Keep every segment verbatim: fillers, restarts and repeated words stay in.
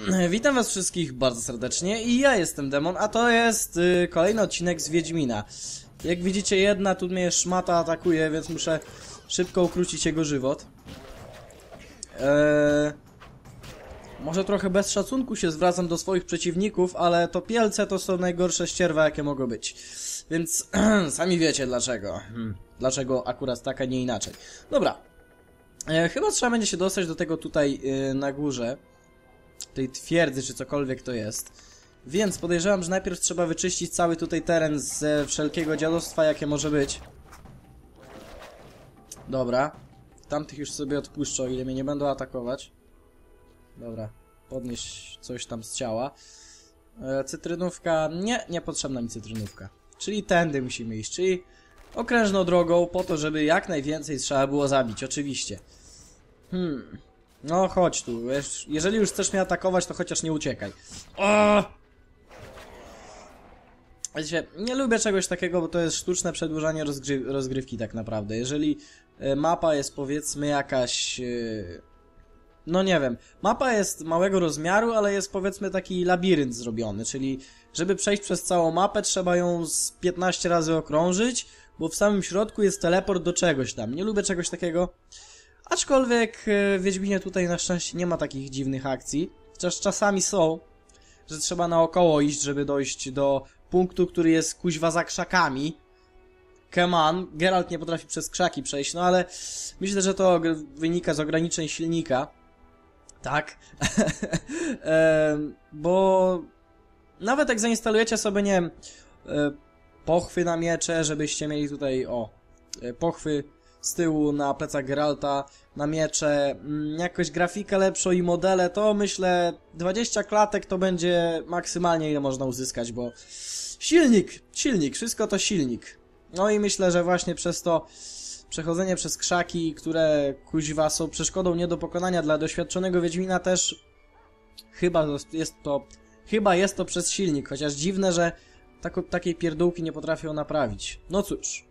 Witam was wszystkich bardzo serdecznie i ja jestem Demon, a to jest y, kolejny odcinek z Wiedźmina. Jak widzicie, jedna tu mnie szmata atakuje, więc muszę szybko ukrócić jego żywot. Eee, może trochę bez szacunku się zwracam do swoich przeciwników, ale to pielce to są najgorsze ścierwa, jakie mogą być. Więc sami wiecie dlaczego. Hmm, dlaczego akurat tak, a nie inaczej. Dobra. E, chyba trzeba będzie się dostać do tego tutaj y, na górze. Tej twierdzy, czy cokolwiek to jest. Więc podejrzewam, że najpierw trzeba wyczyścić cały tutaj teren ze wszelkiego dziadostwa, jakie może być. Dobra. Tamtych już sobie odpuszczę, o ile mnie nie będą atakować. Dobra. Podnieść coś tam z ciała. E, cytrynówka. Nie, niepotrzebna mi cytrynówka. Czyli tędy musimy iść, czyli okrężną drogą, po to, żeby jak najwięcej trzeba było zabić, oczywiście. Hmm... No chodź tu, jeżeli już chcesz mnie atakować, to chociaż nie uciekaj. O! Wiecie, nie lubię czegoś takiego, bo to jest sztuczne przedłużanie rozgry rozgrywki tak naprawdę. Jeżeli y, mapa jest powiedzmy jakaś... Y, no nie wiem, mapa jest małego rozmiaru, ale jest powiedzmy taki labirynt zrobiony, czyli żeby przejść przez całą mapę trzeba ją z piętnaście razy okrążyć, bo w samym środku jest teleport do czegoś tam. Nie lubię czegoś takiego. Aczkolwiek w Wiedźminie tutaj na szczęście nie ma takich dziwnych akcji. Chociaż czasami są, że trzeba naokoło iść, żeby dojść do punktu, który jest kuźwa za krzakami. Come on, Geralt nie potrafi przez krzaki przejść, no ale myślę, że to wynika z ograniczeń silnika. Tak. e, bo nawet jak zainstalujecie sobie, nie wiem, e, pochwy na miecze, żebyście mieli tutaj, o, e, pochwy z tyłu na plecach Geralta, na miecze, jakoś grafikę lepszą i modele, to myślę dwadzieścia klatek to będzie maksymalnie ile można uzyskać, bo silnik, silnik, wszystko to silnik. No i myślę, że właśnie przez to przechodzenie przez krzaki, które kuźwa są przeszkodą nie do pokonania dla doświadczonego Wiedźmina też chyba jest to, chyba jest to przez silnik, chociaż dziwne, że tako, takiej pierdółki nie potrafią naprawić. No cóż.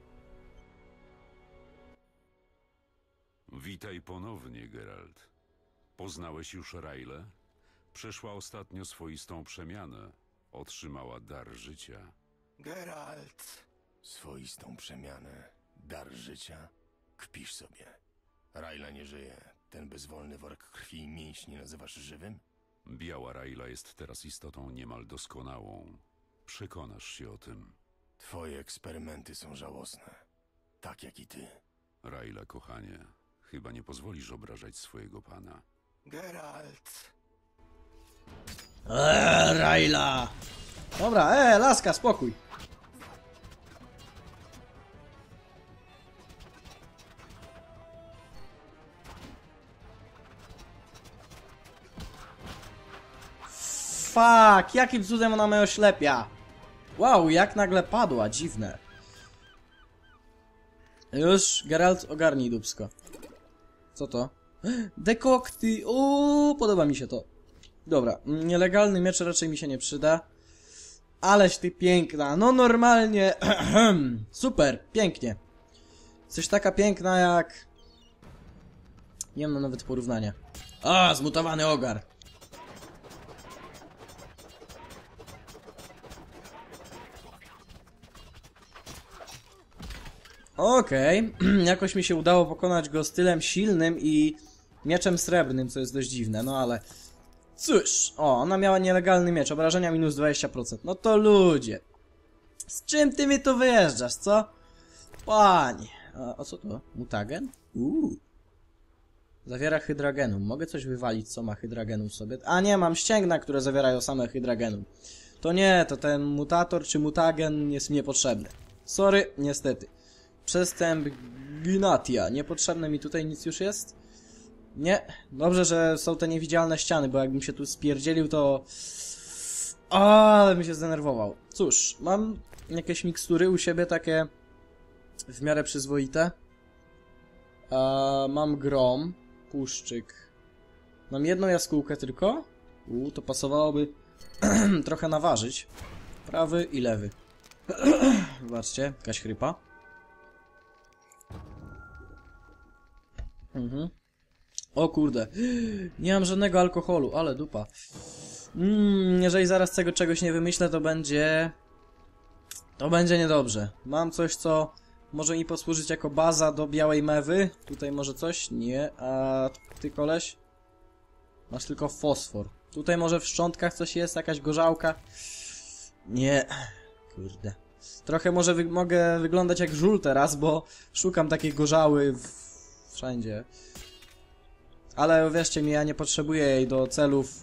Witaj ponownie, Geralt. Poznałeś już Railę? Przeszła ostatnio swoistą przemianę. Otrzymała dar życia. Geralt! Swoistą przemianę. Dar życia? Kpisz sobie. Raila nie żyje. Ten bezwolny worek krwi i mięśni nazywasz żywym? Biała Raila jest teraz istotą niemal doskonałą. Przekonasz się o tym. Twoje eksperymenty są żałosne. Tak jak i ty. Raila, kochanie. Chyba nie pozwolisz obrażać swojego pana. Geralt! Eee, Raila! Dobra, e, laska, spokój. Fuck, jakim cudem ona mnie oślepia? Wow, jak nagle padła, dziwne. Już, Geralt, ogarnij dupsko. Co to? Dekokty! Uuu, podoba mi się to. Dobra, nielegalny miecz raczej mi się nie przyda. Aleś ty piękna, no normalnie. Super, pięknie. Coś taka piękna jak... Nie mam nawet porównania. A, zmutowany ogar. Okej, okay. Jakoś mi się udało pokonać go stylem silnym i mieczem srebrnym, co jest dość dziwne, no ale... Cóż, o, ona miała nielegalny miecz, obrażenia minus dwadzieścia procent. No to ludzie. Z czym ty mi tu wyjeżdżasz, co? Panie. A, a co to? Mutagen? Uuu. Zawiera hydragenum. Mogę coś wywalić, co ma hydragenum w sobie? A nie, mam ścięgna, które zawierają same hydragenum. To nie, to ten mutator czy mutagen jest mi niepotrzebny. Sorry, niestety. Przestęp Ginatia. Niepotrzebne mi tutaj nic już jest? Nie. Dobrze, że są te niewidzialne ściany, bo jakbym się tu spierdzielił, to... Ale bym się zdenerwował. Cóż, mam jakieś mikstury u siebie takie w miarę przyzwoite. A, mam grom, puszczyk. Mam jedną jaskółkę tylko. U, to pasowałoby trochę naważyć. Prawy i lewy. Zobaczcie, jakaś chrypa. Mhm. O kurde. Nie mam żadnego alkoholu, ale dupa. Mm, jeżeli zaraz tego czegoś nie wymyślę, to będzie... To będzie niedobrze. Mam coś, co może mi posłużyć jako baza do białej mewy. Tutaj może coś? Nie. A ty, koleś? Masz tylko fosfor. Tutaj może w szczątkach coś jest? Jakaś gorzałka? Nie. Kurde. Trochę może wy mogę wyglądać jak żul teraz, bo szukam takiej gorzały w... wszędzie. Ale uwierzcie mi, ja nie potrzebuję jej do celów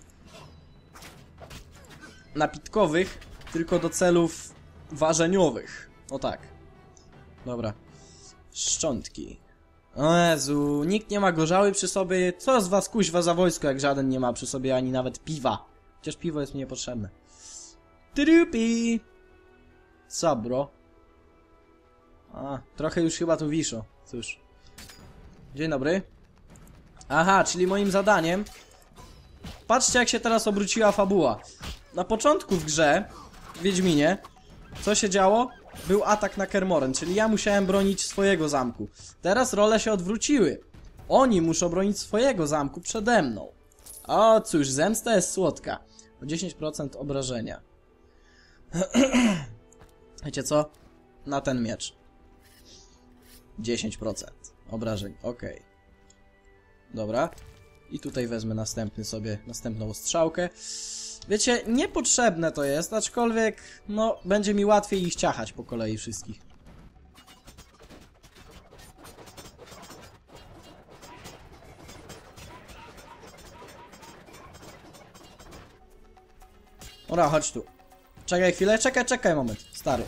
napitkowych, tylko do celów warzeniowych. O tak. Dobra. Szczątki. O Jezu, nikt nie ma gorzały przy sobie. Co z was kuźwa za wojsko, jak żaden nie ma przy sobie ani nawet piwa. Chociaż piwo jest mi niepotrzebne. Trupi. Co, bro? A, trochę już chyba tu wiszo. Cóż. Dzień dobry. Aha, czyli moim zadaniem... Patrzcie, jak się teraz obróciła fabuła. Na początku w grze, w Wiedźminie, co się działo? Był atak na Kaer Morhen, czyli ja musiałem bronić swojego zamku. Teraz role się odwróciły. Oni muszą bronić swojego zamku przede mną. O cóż, zemsta jest słodka. O dziesięć procent obrażenia. Wiecie co? Na ten miecz. dziesięć procent obrażeń, okej. Okay. Dobra. I tutaj wezmę następny sobie, następną strzałkę. Wiecie, niepotrzebne to jest, aczkolwiek, no, będzie mi łatwiej ich ciachać po kolei wszystkich. Dobra, chodź tu. Czekaj chwilę, czekaj, czekaj moment, stary.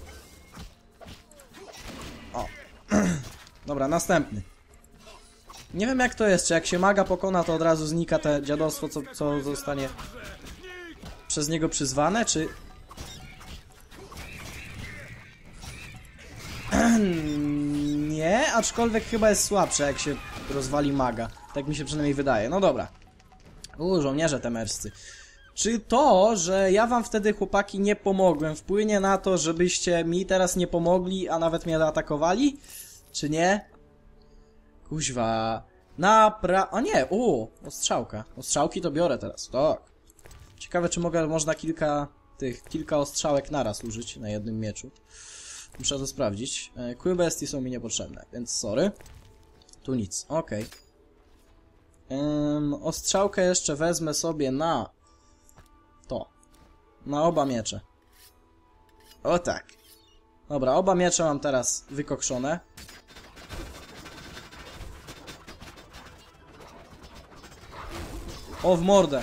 O. Dobra, następny. Nie wiem jak to jest, czy jak się maga pokona, to od razu znika te dziadostwo, co, co zostanie przez niego przyzwane, czy... Nie, aczkolwiek chyba jest słabsze, jak się rozwali maga. Tak mi się przynajmniej wydaje. No dobra. U, żołnierze temerscy. Czy to, że ja wam wtedy, chłopaki, nie pomogłem, wpłynie na to, żebyście mi teraz nie pomogli, a nawet mnie zaatakowali? Czy nie? Kuźwa. Napra... O nie, u, ostrzałka. Ostrzałki to biorę teraz, tak. Ciekawe, czy mogę, można kilka tych, kilka ostrzałek naraz użyć na jednym mieczu. Muszę to sprawdzić. E, Kły bestii są mi niepotrzebne, więc sorry. Tu nic, okej. Okay. Ym, ostrzałkę jeszcze wezmę sobie na... To. Na oba miecze. O tak. Dobra, oba miecze mam teraz wykokszone. O, w mordę.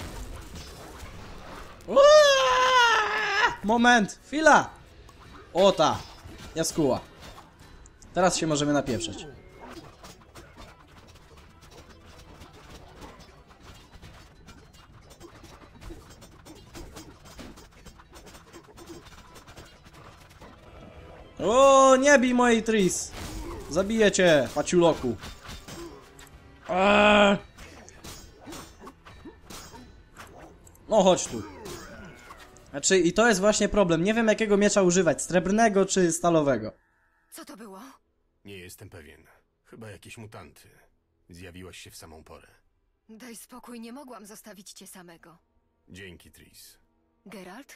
Uuaa! Moment, chwila. O ta. Jaskóła. Teraz się możemy napieprzeć. O, nie bij mojej Tris. Zabiję cię, paciuloku. Eee. No chodź tu. Znaczy, i to jest właśnie problem. Nie wiem, jakiego miecza używać. Srebrnego czy stalowego. Co to było? Nie jestem pewien. Chyba jakieś mutanty. Zjawiłaś się w samą porę. Daj spokój, nie mogłam zostawić cię samego. Dzięki, Tris. Geralt?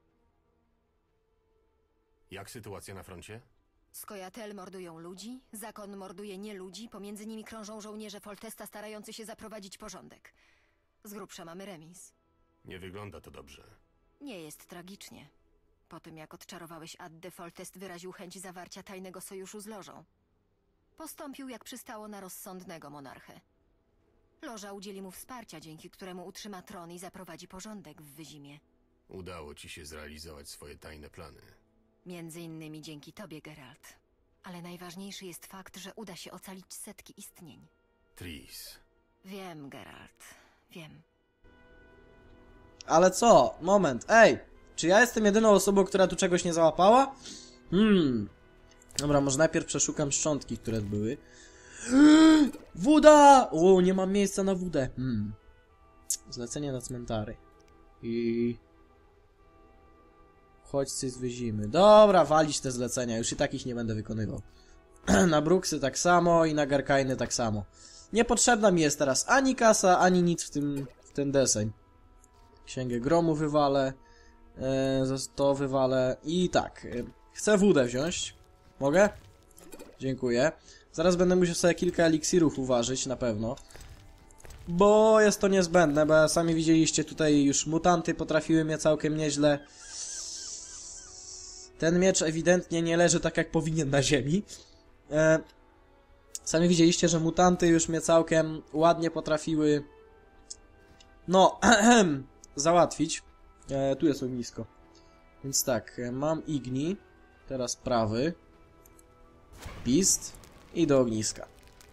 Jak sytuacja na froncie? Skojatel mordują ludzi, zakon morduje nie ludzi, pomiędzy nimi krążą żołnierze Foltesta starający się zaprowadzić porządek. Z grubsza mamy remis. Nie wygląda to dobrze. Nie jest tragicznie. Po tym jak odczarowałeś Addę, Foltest wyraził chęć zawarcia tajnego sojuszu z Lożą. Postąpił jak przystało na rozsądnego monarchę. Loża udzieli mu wsparcia, dzięki któremu utrzyma tron i zaprowadzi porządek w Wyzimie. Udało ci się zrealizować swoje tajne plany. Między innymi dzięki tobie, Geralt. Ale najważniejszy jest fakt, że uda się ocalić setki istnień. Tris. Wiem, Geralt. Wiem. Ale co? Moment. Ej! Czy ja jestem jedyną osobą, która tu czegoś nie załapała? Hmm. Dobra, może najpierw przeszukam szczątki, które były. Woda! O, nie mam miejsca na wódę. Hmm. Zlecenie na cmentary. I... Uchodźcy z Wyzimy. Dobra, walić te zlecenia. Już i takich nie będę wykonywał. Na Bruksy tak samo i na Garkajny tak samo. Niepotrzebna mi jest teraz ani kasa, ani nic w tym, w ten deseń. Księgę Gromu wywalę. Yy, to wywalę. I tak. Yy, chcę wódę wziąć. Mogę? Dziękuję. Zaraz będę musiał sobie kilka eliksirów uważać, na pewno. Bo jest to niezbędne, bo sami widzieliście tutaj już mutanty potrafiły mnie całkiem nieźle. Ten miecz ewidentnie nie leży tak jak powinien na ziemi. E, sami widzieliście, że mutanty już mnie całkiem ładnie potrafiły no załatwić. E, tu jest ognisko. Więc tak, mam igni. Teraz prawy. Pist. I do ogniska.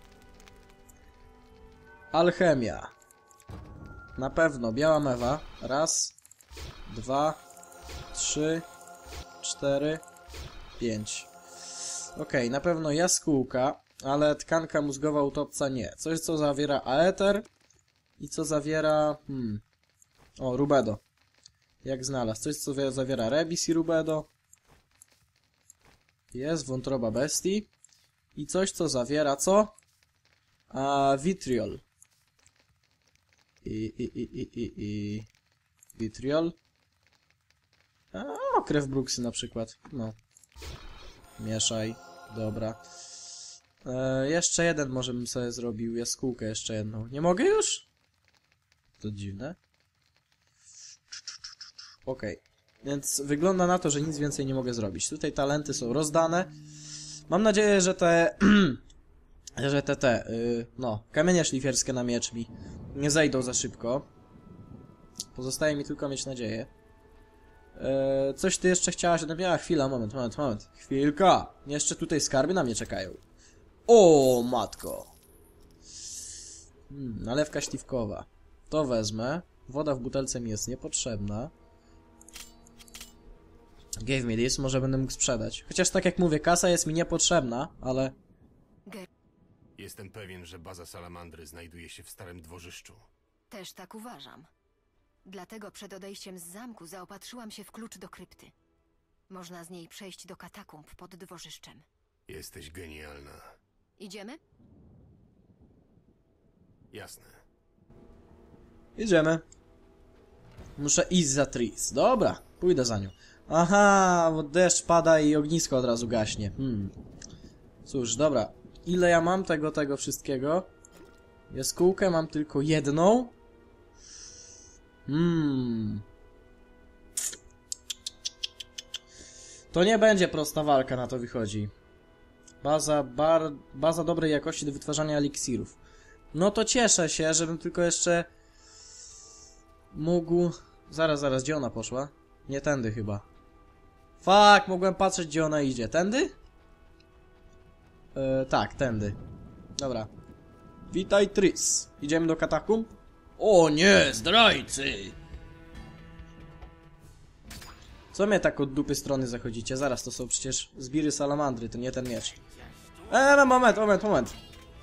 Alchemia. Na pewno biała mewa. Raz, dwa, trzy, cztery, pięć. Okej, na pewno jaskółka, ale tkanka mózgowa utopca nie. Coś, co zawiera aeter i co zawiera... Hmm. O, rubedo. Jak znalazł? Coś, co zawiera rebis i rubedo. Jest wątroba bestii. I coś, co zawiera co? A, vitriol. I, i, i, i, i, i... Vitriol. A, o, krew Bruksy na przykład. No. Mieszaj. Dobra. E, jeszcze jeden może bym sobie zrobił. Jaskółkę jeszcze jedną. Nie mogę już? To dziwne. Okej. Okay. Więc wygląda na to, że nic więcej nie mogę zrobić. Tutaj talenty są rozdane. Mam nadzieję, że te... że te, te, yy, no, kamienie szlifierskie na miecz mi nie zejdą za szybko. Pozostaje mi tylko mieć nadzieję. Yy, coś ty jeszcze chciałaś ode mnie? A, chwila, moment, moment, moment. Chwilka! Jeszcze tutaj skarby na mnie czekają. O, matko! Hmm, nalewka śliwkowa. To wezmę. Woda w butelce mi jest niepotrzebna. Give me this, może będę mógł sprzedać. Chociaż tak jak mówię, kasa jest mi niepotrzebna, ale... Jestem pewien, że baza salamandry znajduje się w starym dworzyszczu. Też tak uważam. Dlatego przed odejściem z zamku zaopatrzyłam się w klucz do krypty. Można z niej przejść do katakumb pod dworzyszczem. Jesteś genialna. Idziemy? Jasne. Idziemy. Muszę iść za Tris. Dobra, pójdę za nią. Aha, bo deszcz pada i ognisko od razu gaśnie. Hmm. Cóż, dobra. Ile ja mam tego, tego wszystkiego? Jaskółkę mam tylko jedną. Hmm. To nie będzie prosta walka, na to wychodzi. Baza, bar, baza dobrej jakości do wytwarzania eliksirów. No to cieszę się, żebym tylko jeszcze mógł... Zaraz, zaraz, gdzie ona poszła? Nie tędy chyba. Fuck, mogłem patrzeć, gdzie ona idzie. Tędy? Yy, tak, tędy. Dobra. Witaj, Tris. Idziemy do katakumb? O nie, zdrajcy! Co mnie tak od dupy strony zachodzicie? Zaraz, to są przecież zbiry salamandry, to nie ten miecz. Eee, no moment, moment, moment.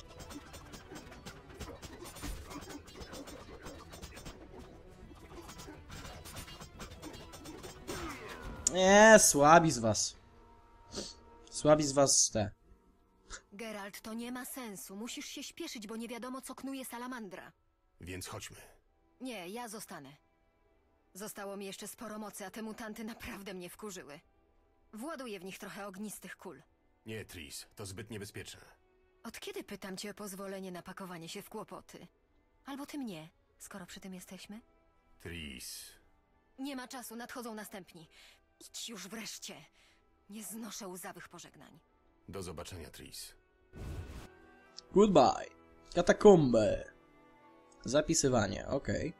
Nie, słabi z was. Słabi z was te. Geralt, to nie ma sensu. Musisz się śpieszyć, bo nie wiadomo, co knuje salamandra. Więc chodźmy. Nie, ja zostanę. Zostało mi jeszcze sporo mocy, a te mutanty naprawdę mnie wkurzyły. Właduję w nich trochę ognistych kul. Nie, Tris, to zbyt niebezpieczne. Od kiedy pytam cię o pozwolenie na pakowanie się w kłopoty? Albo ty mnie, skoro przy tym jesteśmy? Tris... Nie ma czasu, nadchodzą następni. Idź już wreszcie. Nie znoszę łzawych pożegnań. Do zobaczenia, Tris. Goodbye. Katakumby. Zapisywanie, okej.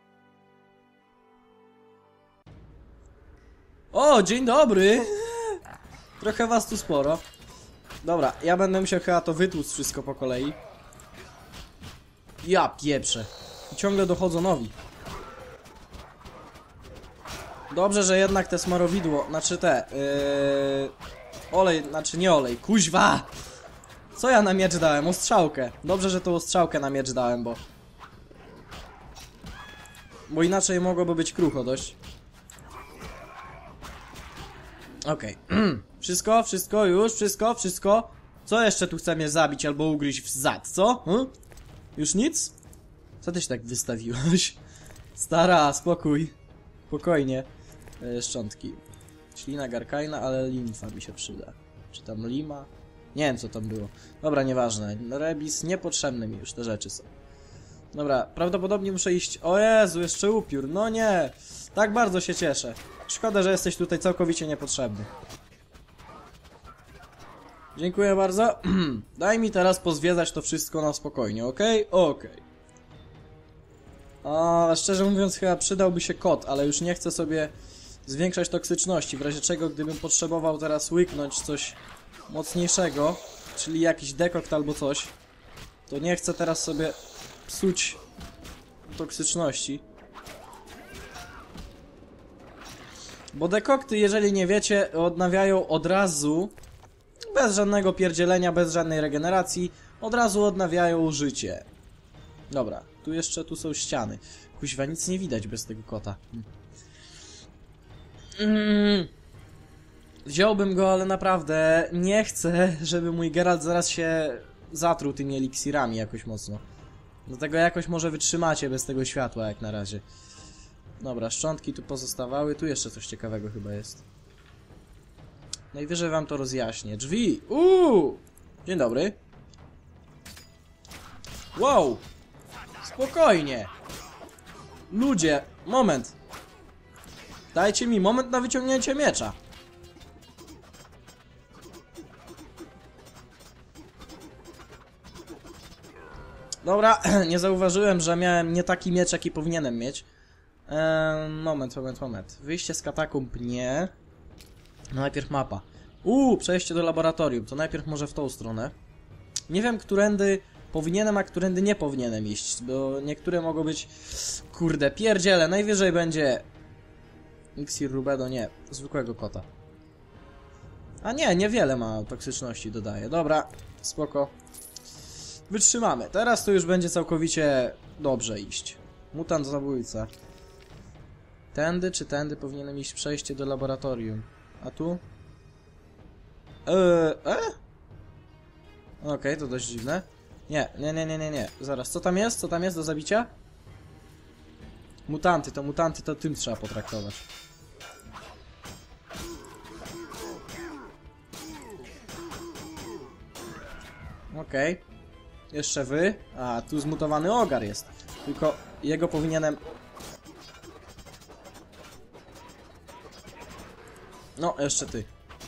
Okay. O, dzień dobry! Trochę was tu sporo. Dobra, ja będę musiał chyba to wytłuc wszystko po kolei. Ja pieprzę. I ciągle dochodzą nowi. Dobrze, że jednak te smarowidło, znaczy te, yy, olej, znaczy nie olej, kuźwa! Co ja na miecz dałem? Ostrzałkę. Dobrze, że tą ostrzałkę na miecz dałem, bo... Bo inaczej mogłoby być krucho dość. Okej. Okay. Wszystko? Wszystko? Już? Wszystko? Wszystko? Co jeszcze tu chce mnie zabić albo ugryźć w zad, co? Hm? Już nic? Co ty się tak wystawiłaś? Stara, spokój. Spokojnie. E, szczątki. Ślina Garkaina, ale limfa mi się przyda. Czy tam lima? Nie wiem, co tam było. Dobra, nieważne. Rebis, niepotrzebne mi już te rzeczy są. Dobra, prawdopodobnie muszę iść... O Jezu, jeszcze upiór. No nie! Tak bardzo się cieszę. Szkoda, że jesteś tutaj całkowicie niepotrzebny. Dziękuję bardzo. Daj mi teraz pozwiedzać to wszystko na spokojnie, okej? Okay? Okej. Okay. A szczerze mówiąc chyba przydałby się kot, ale już nie chcę sobie zwiększać toksyczności, w razie czego gdybym potrzebował teraz łyknąć coś mocniejszego, czyli jakiś dekokt albo coś, to nie chcę teraz sobie psuć toksyczności. Bo dekokty, jeżeli nie wiecie, odnawiają od razu, bez żadnego pierdzielenia, bez żadnej regeneracji, od razu odnawiają życie. Dobra, tu jeszcze, tu są ściany. Kuźwa, nic nie widać bez tego kota. Mm. Wziąłbym go, ale naprawdę nie chcę, żeby mój Geralt zaraz się zatruł tymi eliksirami jakoś mocno. Dlatego jakoś może wytrzymacie bez tego światła jak na razie. Dobra, szczątki tu pozostawały. Tu jeszcze coś ciekawego chyba jest. Najwyżej wam to rozjaśnię. Drzwi! Uuu! Dzień dobry. Wow! Spokojnie! Ludzie, moment! Dajcie mi moment na wyciągnięcie miecza. Dobra, nie zauważyłem, że miałem nie taki miecz, jaki powinienem mieć. Eee, moment, moment, moment. Wyjście z katakumb nie. No najpierw mapa. Uuu, przejście do laboratorium. To najpierw może w tą stronę. Nie wiem, którędy powinienem, a którędy nie powinienem iść, bo niektóre mogą być... Kurde, pierdziele, najwyżej będzie... Iksir Rubedo, nie. Zwykłego kota. A nie, niewiele ma toksyczności, dodaje. Dobra, spoko. Wytrzymamy. Teraz to już będzie całkowicie dobrze iść. Mutant zabójca. Tędy czy tędy powinienem iść przejście do laboratorium. A tu? Eee, e? Okej, okay, to dość dziwne. Nie, nie, nie, nie, nie, nie. Zaraz, co tam jest? Co tam jest do zabicia? Mutanty, to mutanty, to tym trzeba potraktować. Okej. Okay. Jeszcze wy. A, tu zmutowany ogar jest. Tylko jego powinienem... No, jeszcze ty.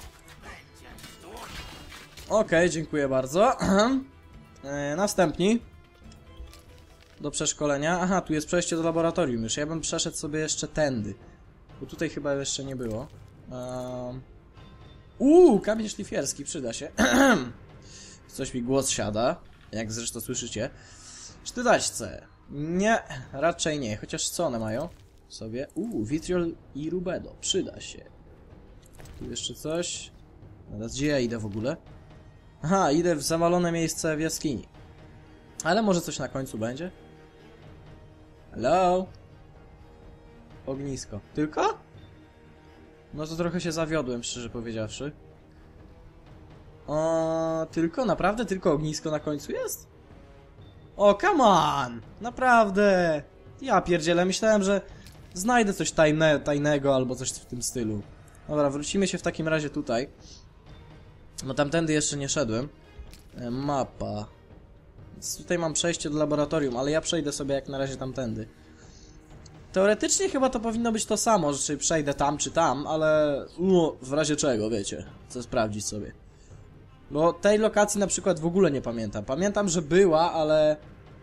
Okej, okay, dziękuję bardzo. e, następni. Do przeszkolenia. Aha, tu jest przejście do laboratorium już. Ja bym przeszedł sobie jeszcze tędy. Bo tutaj chyba jeszcze nie było. Um... Uuu, kamień szlifierski, przyda się. Coś mi głos siada. Jak zresztą słyszycie. Sztydaćce. Nie, raczej nie. Chociaż co one mają? Sobie. Uuu, vitriol i rubedo. Przyda się. Tu jeszcze coś. Teraz gdzie ja idę w ogóle? Aha, idę w zawalone miejsce w jaskini. Ale może coś na końcu będzie? Hello? Ognisko. Tylko? No to trochę się zawiodłem, szczerze powiedziawszy. O, tylko? Naprawdę? Tylko ognisko na końcu jest? O, come on! Naprawdę! Ja pierdzielę, myślałem, że znajdę coś tajne, tajnego albo coś w tym stylu. Dobra, wrócimy się w takim razie tutaj. No tamtędy jeszcze nie szedłem. E, mapa. Więc tutaj mam przejście do laboratorium, ale ja przejdę sobie jak na razie tamtędy. Teoretycznie chyba to powinno być to samo, że czy przejdę tam czy tam, ale no, w razie czego, wiecie. Chcę sprawdzić sobie. Bo tej lokacji na przykład w ogóle nie pamiętam. Pamiętam, że była, ale...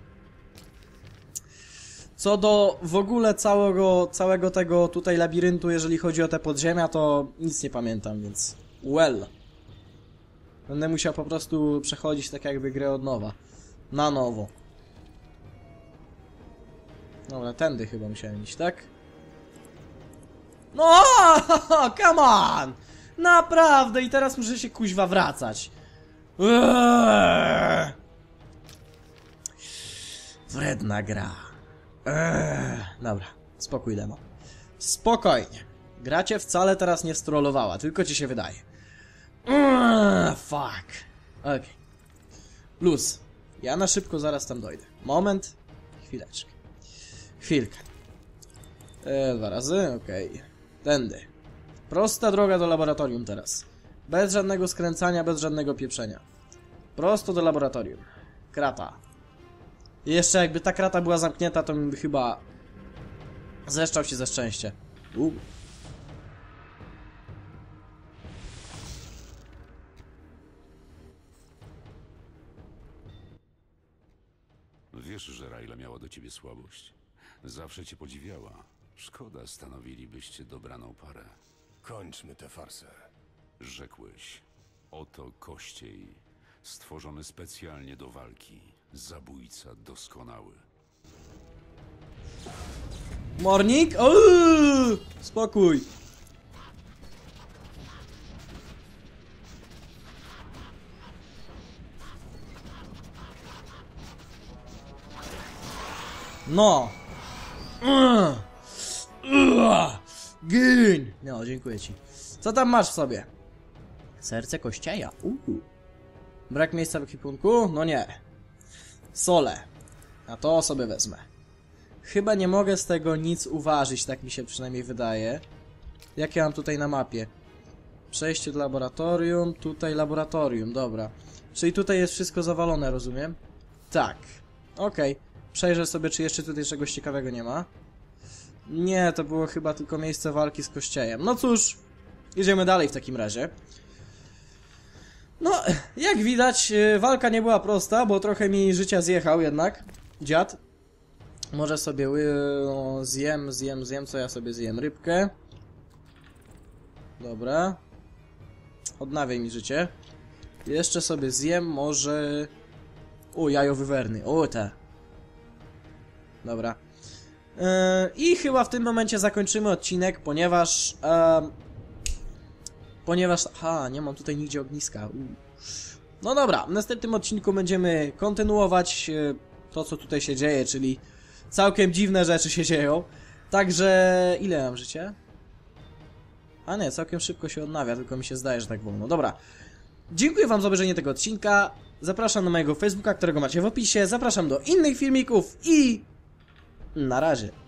Co do w ogóle całego, całego tego tutaj labiryntu, jeżeli chodzi o te podziemia, to nic nie pamiętam, więc... Well. Będę musiał po prostu przechodzić tak jakby grę od nowa. Na nowo. Dobra, tędy chyba musiałem iść, tak? No, come on! Naprawdę, i teraz muszę się kuźwa wracać. Eee. Wredna gra. Eee. Dobra, spokój, demo. Spokojnie. Gra cię wcale teraz nie strollowała, tylko ci się wydaje. Eee, fuck. Okej. Okay. Luz. Ja na szybko zaraz tam dojdę. Moment. Chwileczkę. Chwilkę. E, dwa razy, okej. Okay. Tędy. Prosta droga do laboratorium teraz. Bez żadnego skręcania, bez żadnego pieprzenia. Prosto do laboratorium. Krata. I jeszcze jakby ta krata była zamknięta, to bym chyba zeszczał się ze szczęścia. U. Wiesz, że Rayla miała do ciebie słabość. Zawsze cię podziwiała. Szkoda, stanowilibyście dobraną parę. Kończmy tę farsę. Rzekłeś. Oto kościej. Stworzony specjalnie do walki. Zabójca doskonały. Mornik? Uuu, spokój. No. Gin. No, dziękuję ci. Co tam masz w sobie? Serce kościeja. Uuu. Brak miejsca w ekwipunku? No nie. Sole. A to sobie wezmę. Chyba nie mogę z tego nic uważyć, tak mi się przynajmniej wydaje. Jak ja mam tutaj na mapie? Przejście do laboratorium, tutaj laboratorium, dobra. Czyli tutaj jest wszystko zawalone, rozumiem? Tak. Okej. Okay. Przejrzę sobie, czy jeszcze tutaj czegoś ciekawego nie ma. Nie, to było chyba tylko miejsce walki z kościejem. No cóż, idziemy dalej w takim razie. No, jak widać, walka nie była prosta, bo trochę mi życia zjechał jednak. Dziad. Może sobie no, zjem, zjem, zjem, co ja sobie zjem? Rybkę. Dobra. Odnawiaj mi życie. Jeszcze sobie zjem może... O, jajo wywerny. O, te. Dobra. Yy, I chyba w tym momencie zakończymy odcinek, ponieważ... Yy, ponieważ... Aha, nie mam tutaj nigdzie ogniska. U. No dobra, w następnym odcinku będziemy kontynuować yy, to, co tutaj się dzieje, czyli całkiem dziwne rzeczy się dzieją. Także... Ile mam życia? A nie, całkiem szybko się odnawia, tylko mi się zdaje, że tak wolno. Dobra. Dziękuję wam za obejrzenie tego odcinka. Zapraszam na mojego Facebooka, którego macie w opisie. Zapraszam do innych filmików i... Na razie.